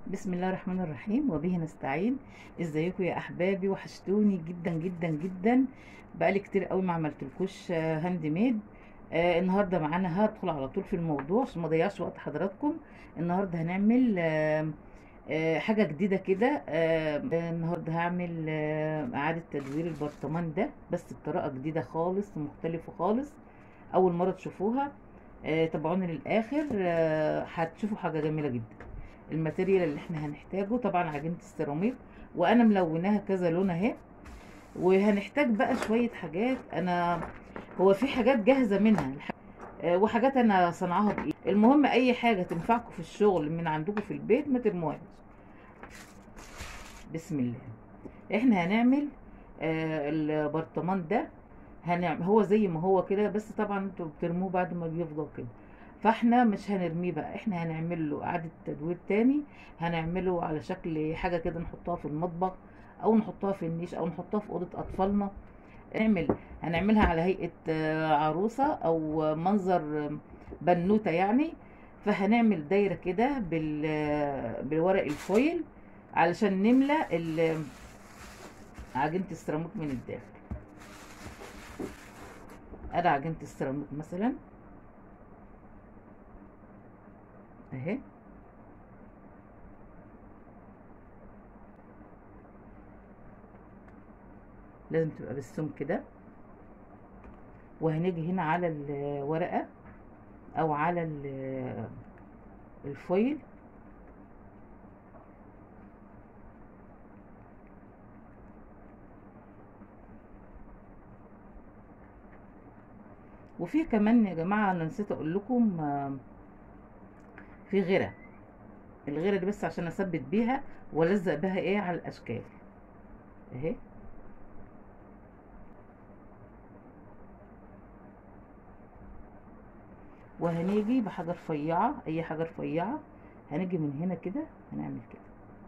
بسم الله الرحمن الرحيم وبه نستعين. ازيكم يا احبابي؟ وحشتوني جدا جدا جدا. بقالي كتير قوي ما عملتلكوش هاند ميد. النهارده معانا هدخل على طول في الموضوع عشان ما اضيعش وقت حضراتكم. النهارده هنعمل حاجه جديده كده. النهارده هعمل اعاده تدوير البرطمان ده، بس بطريقه جديده خالص ومختلفه خالص. اول مره تشوفوها. تابعوني للاخر، هتشوفوا حاجه جميله جدا. الماتيريال اللي احنا هنحتاجه طبعا عجينة السيراميك، وانا ملوناها كذا لون اهي. وهنحتاج بقى شوية حاجات. هو في حاجات جاهزة منها، وحاجات انا صنعاها بايدي. المهم اي حاجة تنفعكم في الشغل من عندكم في البيت ما ترموهاش. بسم الله. احنا هنعمل البرطمان ده. هنعمل هو زي ما هو كده، بس طبعا انتوا بترموه بعد ما بيفضل كده. فاحنا مش هنرميه بقى، احنا هنعمل له اعادة تدوير تاني. هنعمله على شكل حاجة كده نحطها في المطبخ، او نحطها في النيش، او نحطها في اوضة اطفالنا. نعمل هنعملها على هيئة عروسة او منظر بنوتة يعني. فهنعمل دايرة كده بالورق الفويل علشان نملى عجينة السيراميك من الداخل. ادي عجينة السيراميك مثلا اهي. لازم تبقى بالسمك كده. وهنيجي هنا على الورقة او على الفويل. وفي كمان يا جماعة انا نسيت اقول لكم، في غيرة. الغيرة دي بس عشان اثبت بيها والزق بها ايه على الاشكال اهي. وهنيجي بحاجة رفيعة، اي حاجة رفيعة. هنيجي من هنا كده، هنعمل كده،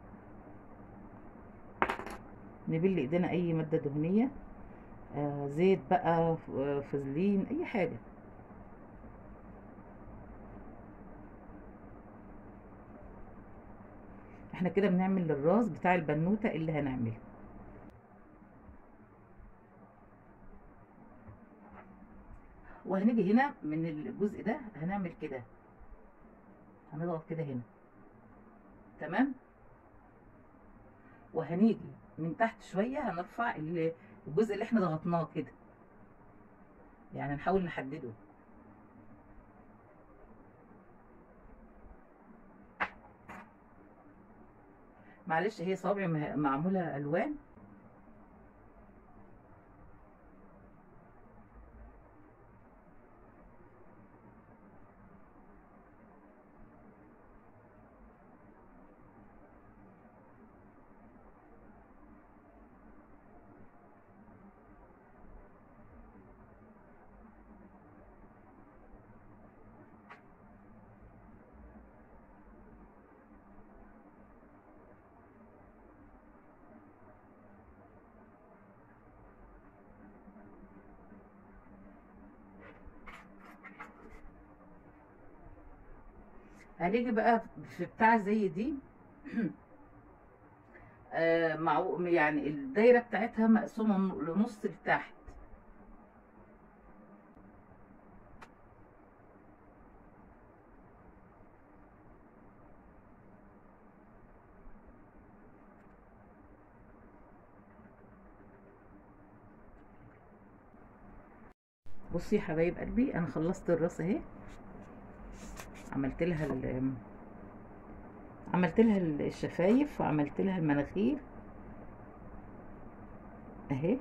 نبل ايدينا اي مادة دهنية، زيت بقى، فازلين، اي حاجة. احنا كده بنعمل الراس بتاع البنوتة اللي هنعمله. وهنيجي هنا من الجزء ده هنعمل كده، هنضغط كده هنا. تمام. وهنيجي من تحت شوية هنرفع الجزء اللي احنا ضغطناه كده، يعني نحاول نحدده. معلش هي صوابعي معمولة الوان. هنيجي بقى في بتاع زي دي. يعني الدايرة بتاعتها مقسومة لنص لتحت. بصي يا حبايب قلبي، انا خلصت الراس اهي. عملت لها عملت لها الشفايف، وعملت لها المناخير اهي.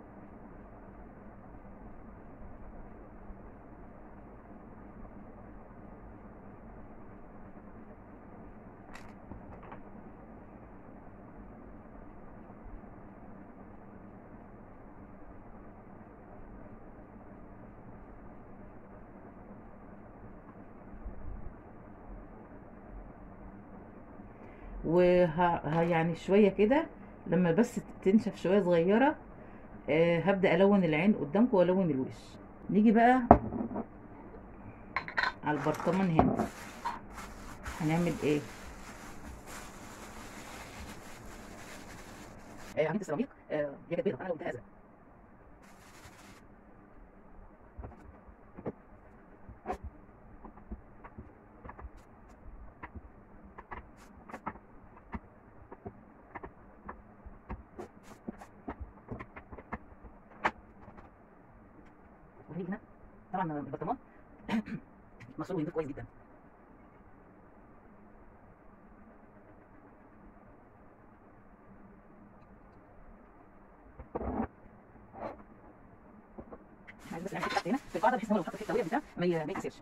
يعني شوية كده لما بس تنشف شوية صغيرة. هبدأ ألون العين قدامكم وألون الوش. نيجي بقى على البرطمان هنا. هنعمل ايه؟ عمليه السيراميك هي كانت بيضه، انا قلتها ازرق. وهي هنا طبعا البرطمان مغسول ونضيف كويس جدا. احنا عايزين بس نعمل تحت هنا في القاعده، بحيث ان هو لو حط في التهويه بتاع ما يتكسرش.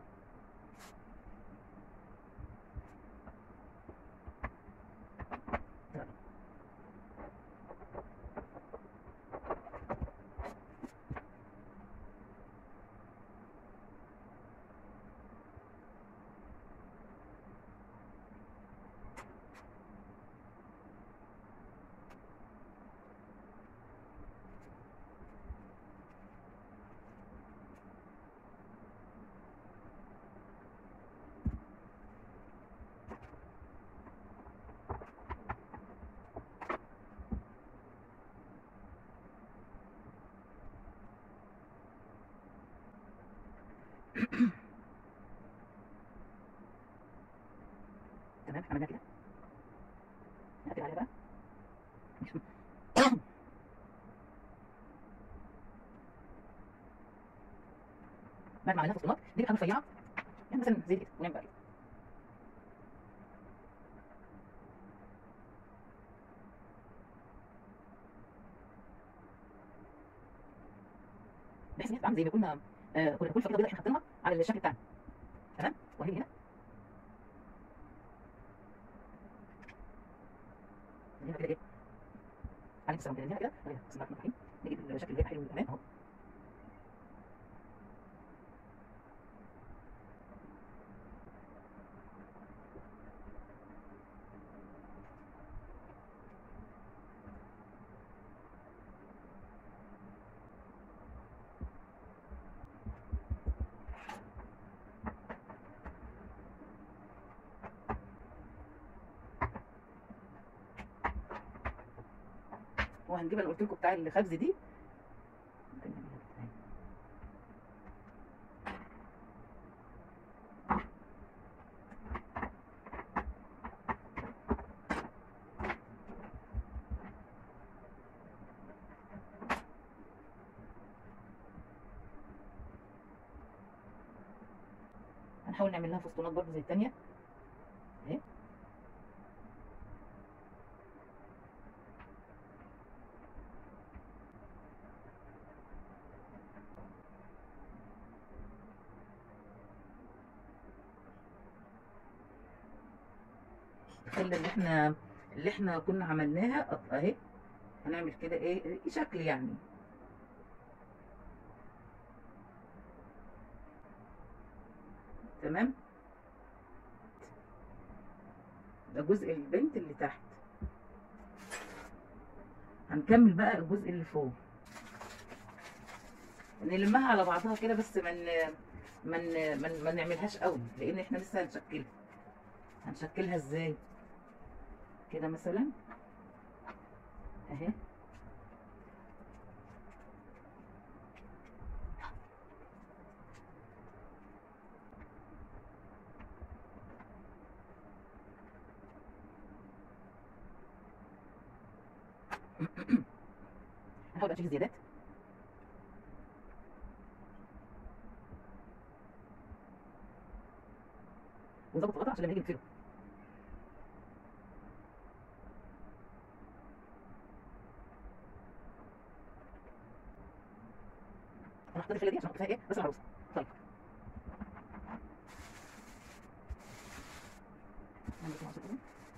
تمام، عملنا كده. نقفل عليها بقى. بعد ما عملناها فصلات دي حاجه رفيعه، يعني مثلا زي كده، ونعمل بقى كده. بحيث ان هي تبقى عامله زي ما كنا كل فكره بيضاء احنا حاطينها على الشكل بتاعنا. تمام، وهي هنا هنا كده ايه، على السلام كده هنا كده. بسم الله الرحمن الرحيم. نجيب الشكل اللي هيبقى حلو للامام اهو. وهنجيب اللي قلت لكم بتاع الخبز دي. هنحاول نعمل لها فستونات برضه زي الثانيه اهي. الخله اللي احنا كنا عملناها اهي. هنعمل كده ايه شكل يعني. تمام، ده جزء البنت اللي تحت. هنكمل بقى الجزء اللي فوق، نلمها على بعضها كده، بس ما نعملهاش قوي، لان احنا لسه هنشكلها ازاي كده مثلا اهي. هنحاول بقى نشيل الزيادات ونظبط الغطا عشان لما نيجي نقفله. انا حطيت الفله دي عشان احط فيها ايه بس العروسه. طيب نعمل كده عشان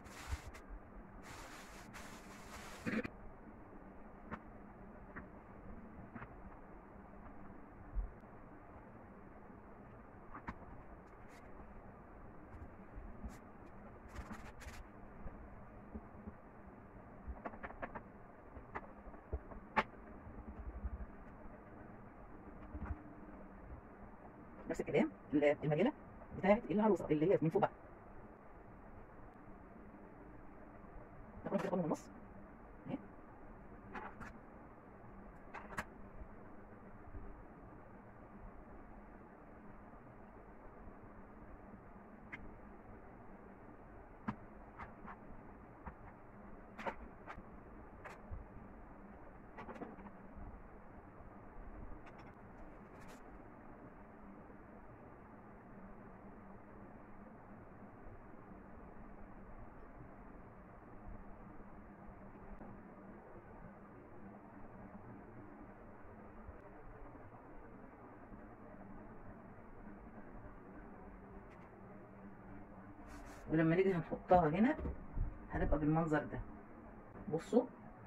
نفس الكلام المجله بتاعت العروسه اللي هي من فوق بقى. ناخد كده من النص اهي. ولما نيجي هنحطها هنا هتبقى بالمنظر ده. بصوا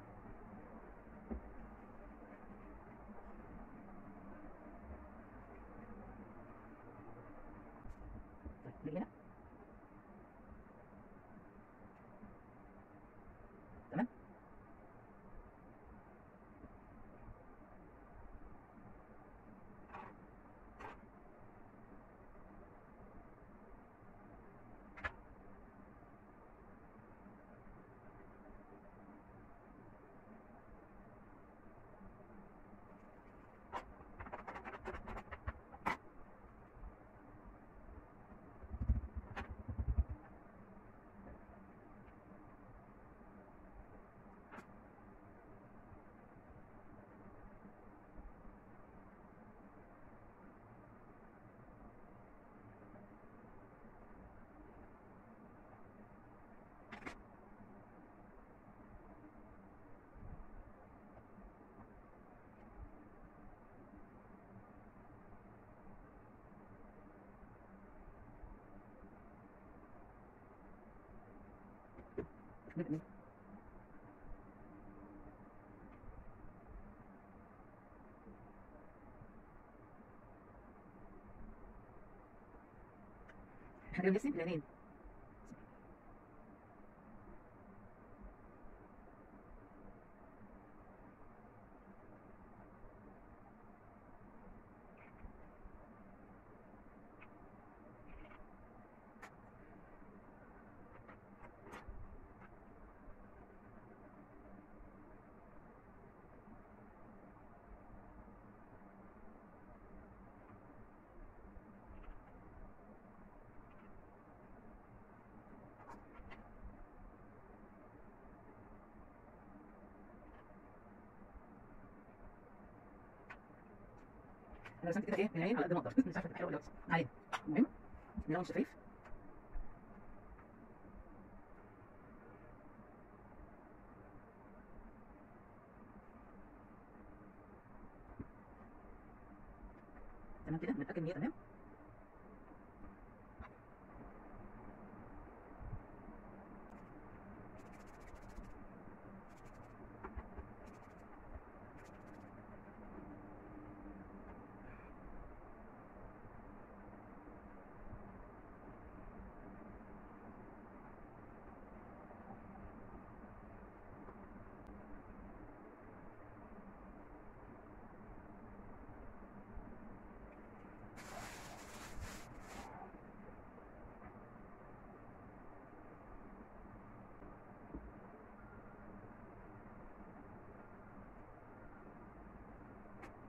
طيب هنا تمام. احنا بنرسم بلانين. انا رسمت كده ايه بلانين على قد ما اقدر، مش عارفه تبقى حلوه ولا وحشه عليها. المهم نلون شفايف. تمام كده، نتاكد ان هي تمام.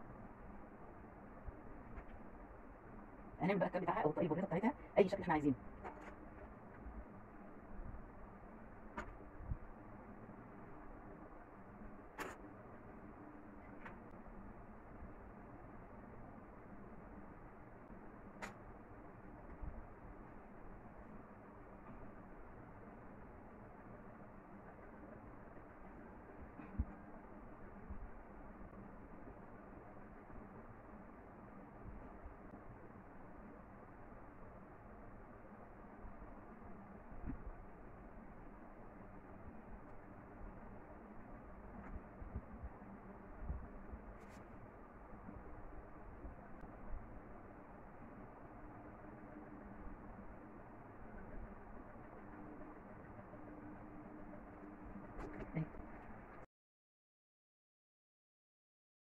هنعمل بقى الكاب بتاعها او الطريقه البسيطه بتاعتها اي شكل احنا عايزينه.